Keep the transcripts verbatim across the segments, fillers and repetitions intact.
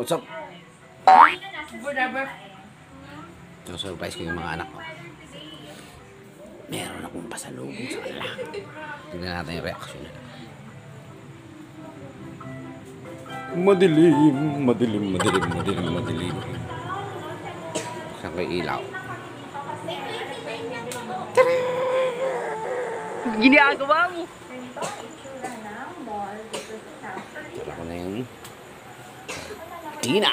What's up? Whatever. So, surprise ko yung mga anak ko. Meron akong pasalubong sa kanila. Tingnan natin yung reaction nila. Madilim, madilim, madilim, madilim, madilim. Buksan ko yung ilaw. Ginagawa mo. Tara ko na yung tina.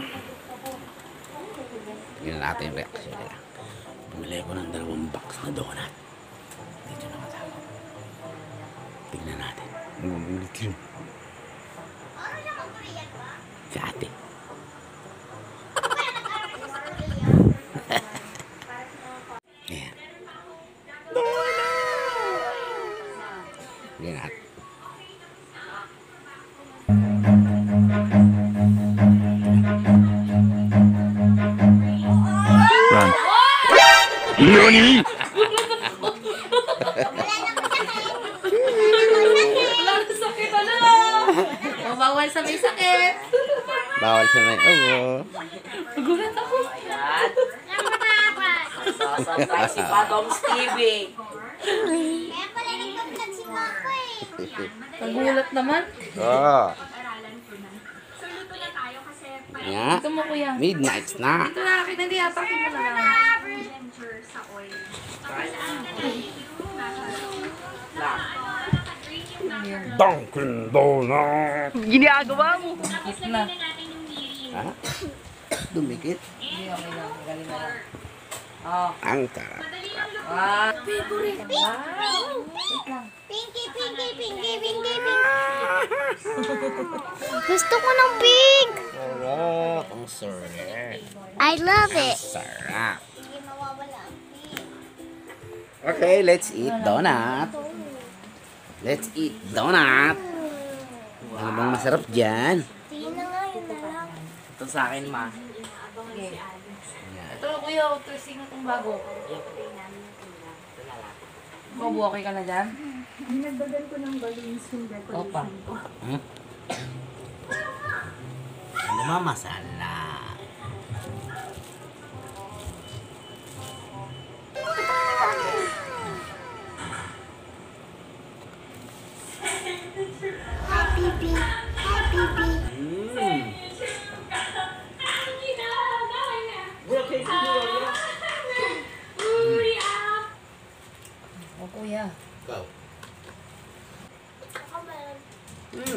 Tingnan natin yung reaction nila. Bumili ko ng dalawang box na donut. Dito nakatago. Tingnan natin. Umulit yun. Si ate. Ayan. Tingnan natin. Run. Nani? Wala na sakit na. O, bawal sa may sakit. Bawal sa may obo. Nagulat ako. Surprise si Padom's T V. Kaya pala nagpaplag si Mako eh. Nagulat naman. Oh. Yeah. Ito mo, kuya. Midnight snack. Ito na, kita hindi yata kita na lang. Dunkin' Donut. Ginagawa mo. Ito na. Ha? Dumikit. Hindi, okay lang. Galing na lang. Oh. Ang sarap. Wow. Favorite. Wow. Pinky, pinky, pinky, pinky, pinky. Gusto ko ng pink. Sarap. Ang sarap. I love it. Sarap. Hindi mawawala ang pink. Okay, let's eat donut. Let's eat donut. Ano bang masarap dyan? Tingin na nga yun na lang. Ito sa akin, ma. Ito, kuya, tracing na itong bago. Babu, okay ka na dyan? Dinagdagan ko ng balloons yung decoration Opa. ko. Hmm? Ano ba masala? Happy bee. Happy bee. Mm. O, kuya. Go. Ako meron. Mm.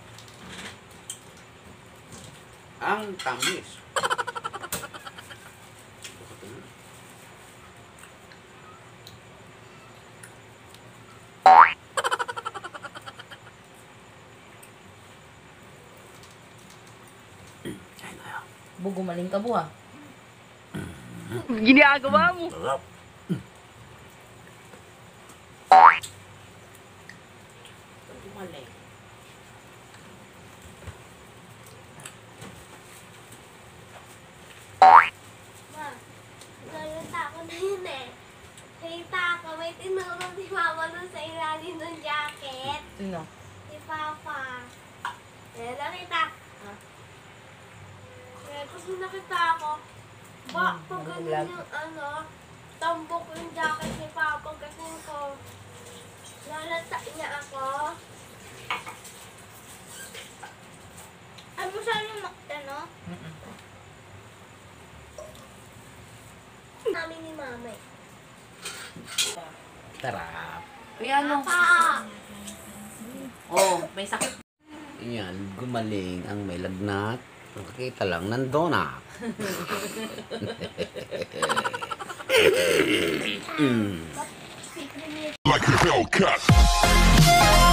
Ang tamis. Bugumaling ka, buha. Ginagawa mo. Sarap. Tumalay. Ma, nalata ako na yun eh. Nakita ako, may tinulong si Mama nun sa ilalim ng jacket. Sino? Si Papa. Eh, nakita. Eh, tapos nung nakita ako, ba, pag ganun yung ano, tambok yung jacket ni Papa kasi ko, lalata niya ako. Ano saan yung ano? Namin ni Mama eh. Sarap. Kuya, ano? Pa! Oh, may sakit. Yan, gumaling ang may lagnat. Nakakita lang ng donut. Like a Hellcat.